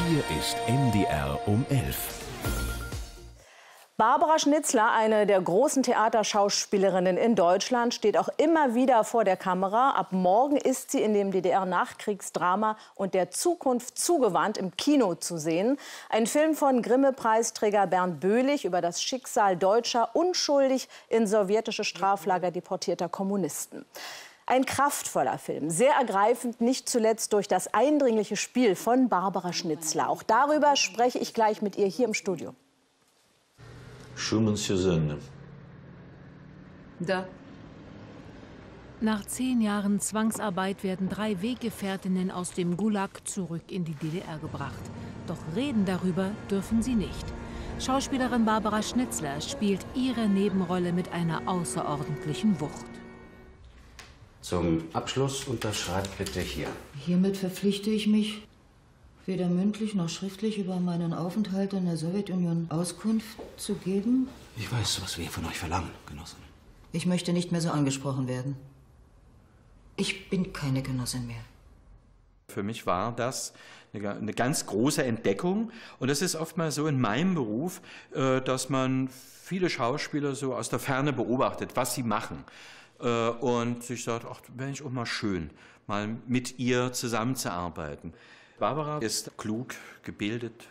Hier ist MDR um 11. Barbara Schnitzler, eine der großen Theaterschauspielerinnen in Deutschland, steht auch immer wieder vor der Kamera. Ab morgen ist sie in dem DDR-Nachkriegsdrama Und der Zukunft zugewandt im Kino zu sehen. Ein Film von Grimme-Preisträger Bernd Böhlich über das Schicksal deutscher, unschuldig in sowjetische Straflager deportierter Kommunisten. Ein kraftvoller Film, sehr ergreifend, nicht zuletzt durch das eindringliche Spiel von Barbara Schnitzler. Auch darüber spreche ich gleich mit ihr hier im Studio. Schumann Susanne. Da. Nach 10 Jahren Zwangsarbeit werden 3 Weggefährtinnen aus dem Gulag zurück in die DDR gebracht. Doch reden darüber dürfen sie nicht. Schauspielerin Barbara Schnitzler spielt ihre Nebenrolle mit einer außerordentlichen Wucht. Zum Abschluss unterschreibt bitte hier. Hiermit verpflichte ich mich, weder mündlich noch schriftlich über meinen Aufenthalt in der Sowjetunion Auskunft zu geben. Ich weiß, was wir von euch verlangen, Genossin. Ich möchte nicht mehr so angesprochen werden. Ich bin keine Genossin mehr. Für mich war das eine ganz große Entdeckung. Und es ist oftmals so in meinem Beruf, dass man viele Schauspieler so aus der Ferne beobachtet, was sie machen. Und sich sagt, ach, wäre ich auch mal schön, mal mit ihr zusammenzuarbeiten. Barbara ist klug, gebildet,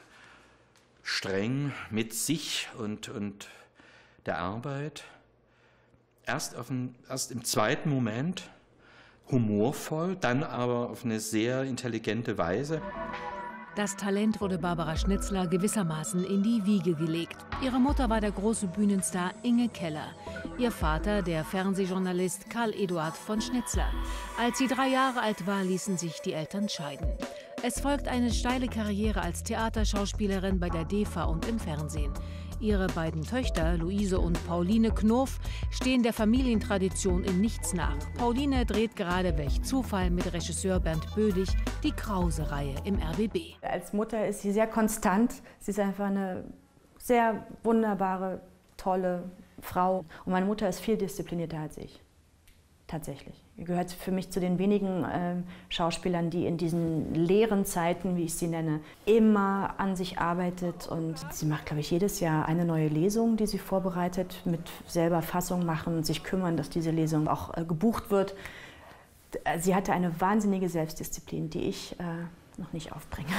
streng mit sich und der Arbeit. Erst im zweiten Moment humorvoll, dann aber auf eine sehr intelligente Weise. Das Talent wurde Barbara Schnitzler gewissermaßen in die Wiege gelegt. Ihre Mutter war der große Bühnenstar Inge Keller. Ihr Vater der Fernsehjournalist Karl Eduard von Schnitzler. Als sie 3 Jahre alt war, ließen sich die Eltern scheiden. Es folgt eine steile Karriere als Theaterschauspielerin bei der DEFA und im Fernsehen. Ihre beiden Töchter, Luise und Pauline Knof, stehen der Familientradition in nichts nach. Pauline dreht gerade, welch Zufall, mit Regisseur Bernd Böhlich die Krause-Reihe im RBB. Als Mutter ist sie sehr konstant. Sie ist einfach eine sehr wunderbare, tolle Frau. Und meine Mutter ist viel disziplinierter als ich. Tatsächlich. Sie gehört für mich zu den wenigen Schauspielern, die in diesen leeren Zeiten, wie ich sie nenne, immer an sich arbeitet. Und sie macht, glaube ich, jedes Jahr eine neue Lesung, die sie vorbereitet, mit selber Fassung machen, sich kümmern, dass diese Lesung auch gebucht wird. Sie hatte eine wahnsinnige Selbstdisziplin, die ich noch nicht aufbringe.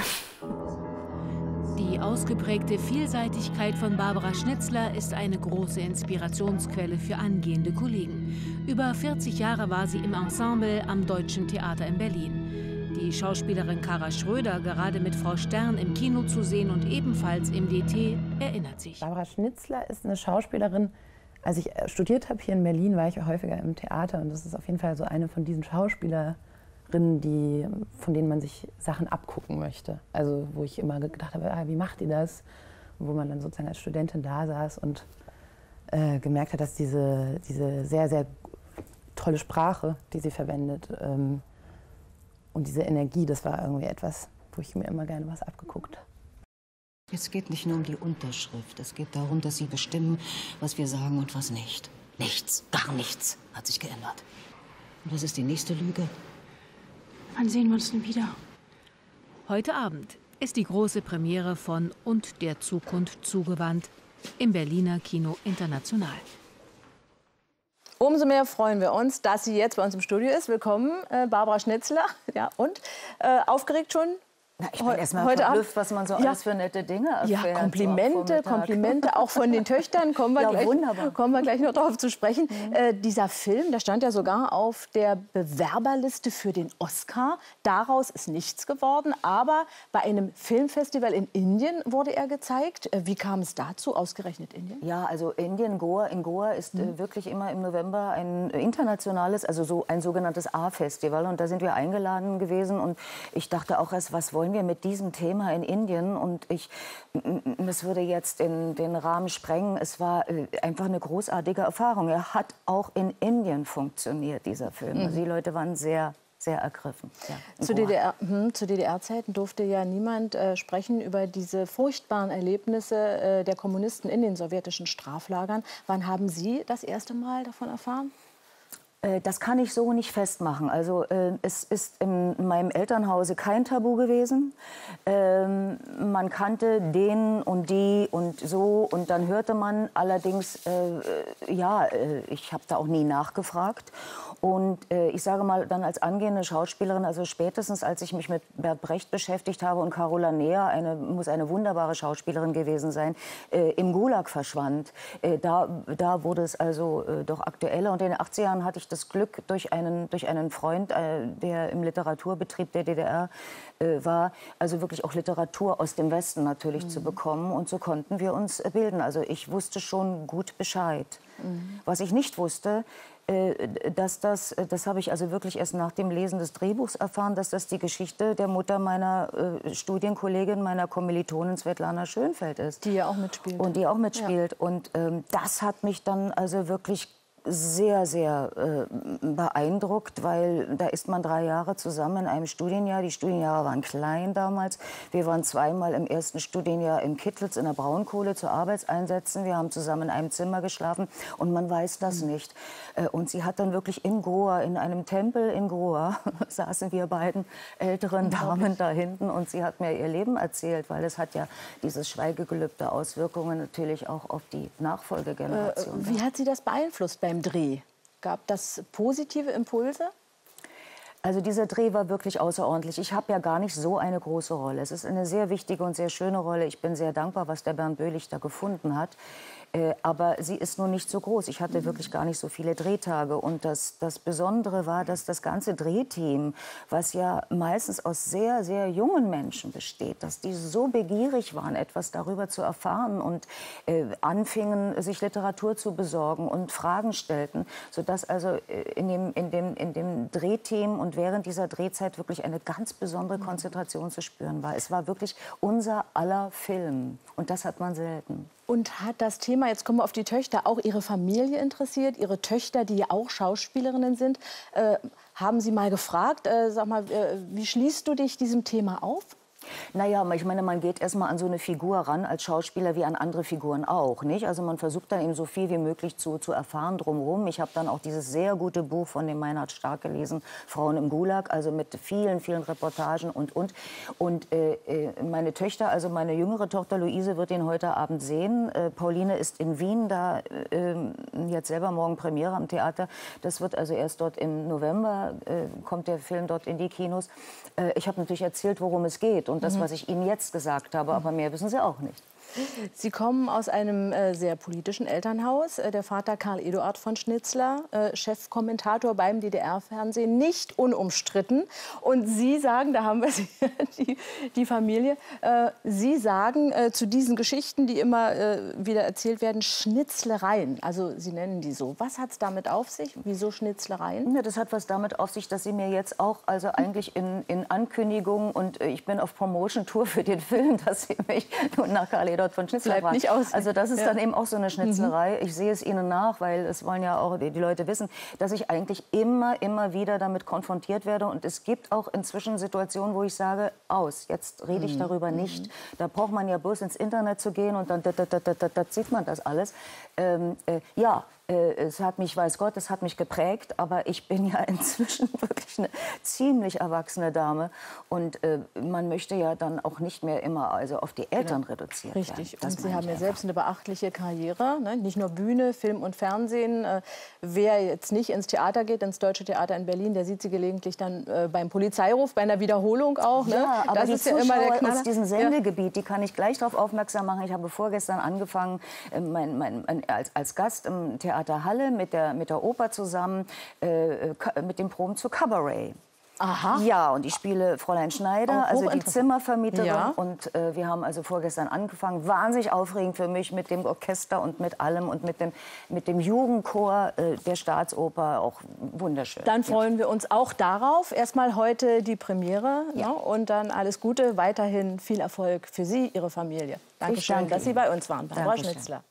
Die ausgeprägte Vielseitigkeit von Barbara Schnitzler ist eine große Inspirationsquelle für angehende Kollegen. Über 40 Jahre war sie im Ensemble am Deutschen Theater in Berlin. Die Schauspielerin Kara Schröder, gerade mit Frau Stern im Kino zu sehen und ebenfalls im DT, erinnert sich. Barbara Schnitzler ist eine Schauspielerin. Als ich studiert habe hier in Berlin, war ich häufiger im Theater. Und das ist auf jeden Fall so eine von diesen Schauspielerinnen, von denen man sich Sachen abgucken möchte. Also wo ich immer gedacht habe, wie macht ihr das? Und wo man dann sozusagen als Studentin da saß und gemerkt hat, dass diese sehr, sehr tolle Sprache, die sie verwendet, und diese Energie, das war irgendwie etwas, wo ich mir immer gerne was abgeguckt habe. Es geht nicht nur um die Unterschrift. Es geht darum, dass Sie bestimmen, was wir sagen und was nicht. Nichts, gar nichts hat sich geändert. Und das ist die nächste Lüge. Wann sehen wir uns denn wieder? Heute Abend ist die große Premiere von Und der Zukunft zugewandt im Berliner Kino International. Umso mehr freuen wir uns, dass sie jetzt bei uns im Studio ist. Willkommen, Barbara Schnitzler. Ja, und aufgeregt schon? Na, ich bin erst mal verblüfft, was man so alles für nette Dinge erfährt. Ja, Komplimente auch von den Töchtern. Kommen wir gleich noch darauf zu sprechen. Dieser Film, der stand ja sogar auf der Bewerberliste für den Oscar. Daraus ist nichts geworden. Aber bei einem Filmfestival in Indien wurde er gezeigt. Wie kam es dazu, ausgerechnet Indien? Ja, also Indien, Goa. In Goa ist wirklich immer im November ein internationales, also so ein sogenanntes A-Festival. Und da sind wir eingeladen gewesen. Und ich dachte auch erst, was wollen wir mit diesem Thema in Indien? Und das würde jetzt den Rahmen sprengen. Es war einfach eine großartige Erfahrung. Er hat auch in Indien funktioniert, dieser Film. Also die Leute waren sehr, sehr ergriffen. Ja, zu DDR-Zeiten durfte ja niemand sprechen über diese furchtbaren Erlebnisse der Kommunisten in den sowjetischen Straflagern. Wann haben Sie das erste Mal davon erfahren? Das kann ich so nicht festmachen. Also es ist in meinem Elternhause kein Tabu gewesen. Man kannte den und die und so und dann hörte man allerdings, ich habe da auch nie nachgefragt. Und ich sage mal, dann als angehende Schauspielerin, also spätestens als ich mich mit Bert Brecht beschäftigt habe und Carola Neher, muss eine wunderbare Schauspielerin gewesen sein, im Gulag verschwand, da wurde es also doch aktueller. Und in den 80er Jahren hatte ich das Glück, durch einen Freund, der im Literaturbetrieb der DDR war, also wirklich auch Literatur aus dem Westen natürlich zu bekommen. Und so konnten wir uns bilden. Also ich wusste schon gut Bescheid. Was ich nicht wusste, das habe ich also wirklich erst nach dem Lesen des Drehbuchs erfahren, dass das die Geschichte der Mutter meiner Studienkollegin, meiner Kommilitonin Svetlana Schönfeld ist. Die ja auch mitspielt. Und die auch mitspielt. Ja. Und das hat mich dann also wirklich sehr, sehr beeindruckt, weil da ist man 3 Jahre zusammen in einem Studienjahr. Die Studienjahre waren klein damals. Wir waren zweimal im ersten Studienjahr in Kittlitz in der Braunkohle zu Arbeitseinsätzen. Wir haben zusammen in einem Zimmer geschlafen und man weiß das nicht. Und sie hat dann wirklich in Goa, in einem Tempel in Goa, saßen wir beiden älteren Damen da hinten und sie hat mir ihr Leben erzählt, weil es hat ja dieses Schweigegelübde Auswirkungen natürlich auch auf die Nachfolgegeneration. Wie hat sie das beeinflusst beim Dreh? Gab das positive Impulse? Also dieser Dreh war wirklich außerordentlich. Ich habe ja gar nicht so eine große Rolle. Es ist eine sehr wichtige und sehr schöne Rolle. Ich bin sehr dankbar, was der Bernd Böhlich da gefunden hat. Aber sie ist nun nicht so groß. Ich hatte wirklich gar nicht so viele Drehtage. Und das Besondere war, dass das ganze Drehteam, was ja meistens aus sehr, sehr jungen Menschen besteht, dass die so begierig waren, etwas darüber zu erfahren und anfingen, sich Literatur zu besorgen und Fragen stellten, sodass also in dem Drehteam und während dieser Drehzeit wirklich eine ganz besondere Konzentration zu spüren war. Es war wirklich unser aller Film. Und das hat man selten. Und hat das Thema, jetzt kommen wir auf die Töchter, auch Ihre Familie interessiert? Ihre Töchter, die ja auch Schauspielerinnen sind, haben Sie mal gefragt, sag mal, wie schließt du dich diesem Thema auf? Naja, ich meine, man geht erst mal an so eine Figur ran, als Schauspieler wie an andere Figuren auch, nicht? Also man versucht dann eben so viel wie möglich zu erfahren drumherum. Ich habe dann auch dieses sehr gute Buch von dem Meinhard Stark gelesen, Frauen im Gulag, also mit vielen, vielen Reportagen und. Und meine Töchter, also meine jüngere Tochter Luise wird ihn heute Abend sehen. Pauline ist in Wien, da jetzt selber morgen Premiere am Theater. Das wird also erst dort im November, kommt der Film dort in die Kinos. Ich habe natürlich erzählt, worum es geht. Und das, was ich Ihnen jetzt gesagt habe, aber mehr wissen Sie auch nicht. Sie kommen aus einem sehr politischen Elternhaus. Der Vater Karl Eduard von Schnitzler, Chefkommentator beim DDR-Fernsehen, nicht unumstritten. Und Sie sagen, da haben wir die Familie, Sie sagen zu diesen Geschichten, die immer wieder erzählt werden, Schnitzlereien. Also Sie nennen die so. Was hat es damit auf sich? Wieso Schnitzlereien? Ja, das hat was damit auf sich, dass Sie mir jetzt auch, also eigentlich in Ankündigung, und ich bin auf Promotion-Tour für den Film, dass Sie mich nun nach Karl Eduard von Schnitzler bleibt nicht aus. Also das ist dann eben auch so eine Schnitzlerei. Ich sehe es Ihnen nach, weil es wollen ja auch die Leute wissen, dass ich eigentlich immer wieder damit konfrontiert werde. Und es gibt auch inzwischen Situationen, wo ich sage, jetzt rede ich darüber nicht. Da braucht man ja bloß ins Internet zu gehen und dann da sieht man das alles. Es hat mich, weiß Gott, es hat mich geprägt, aber ich bin ja inzwischen wirklich eine ziemlich erwachsene Dame und man möchte ja dann auch nicht mehr immer auf die Eltern reduziert werden. Richtig, und Sie haben ja selbst eine beachtliche Karriere, ne? Nicht nur Bühne, Film und Fernsehen. Wer jetzt nicht ins Theater geht, ins Deutsche Theater in Berlin, der sieht Sie gelegentlich dann beim Polizeiruf, bei einer Wiederholung auch. Ne? Ja, aber das die ist ja immer der Knaller. Aus diesem Sendegebiet, die kann ich gleich darauf aufmerksam machen. Ich habe vorgestern angefangen, als Gast im Theater Halle mit der Oper zusammen mit den Proben zu Cabaret. Aha. Ja, und ich spiele Fräulein Schneider, also die Zimmervermieterin. Ja. Und wir haben also vorgestern angefangen. Wahnsinnig aufregend für mich mit dem Orchester und mit allem und mit dem Jugendchor der Staatsoper. Auch wunderschön. Dann freuen wir uns auch darauf. Erstmal heute die Premiere, ne? Und dann alles Gute, weiterhin viel Erfolg für Sie, Ihre Familie. Dankeschön, dass Sie bei uns waren, Barbara Schnitzler.